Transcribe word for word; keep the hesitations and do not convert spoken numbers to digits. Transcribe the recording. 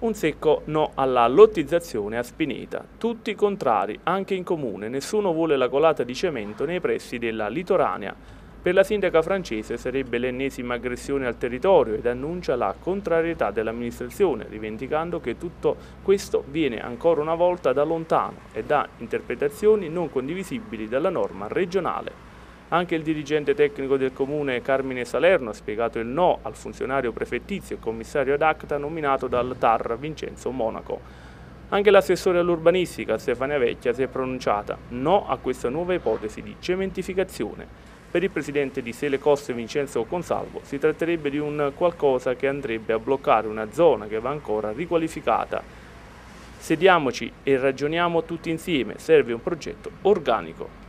Un secco no alla lottizzazione a Spineta. Tutti contrari, anche in comune. Nessuno vuole la colata di cemento nei pressi della litoranea. Per la sindaca francese sarebbe l'ennesima aggressione al territorio ed annuncia la contrarietà dell'amministrazione, rivendicando che tutto questo viene ancora una volta da lontano e da interpretazioni non condivisibili dalla norma regionale. Anche il dirigente tecnico del comune Carmine Salerno ha spiegato il no al funzionario prefettizio e commissario ad acta nominato dal T A R Vincenzo Monaco. Anche l'assessore all'urbanistica Stefania Vecchia si è pronunciata no a questa nuova ipotesi di cementificazione. Per il presidente di Selecosse Vincenzo Consalvo si tratterebbe di un qualcosa che andrebbe a bloccare una zona che va ancora riqualificata. Sediamoci e ragioniamo tutti insieme, serve un progetto organico.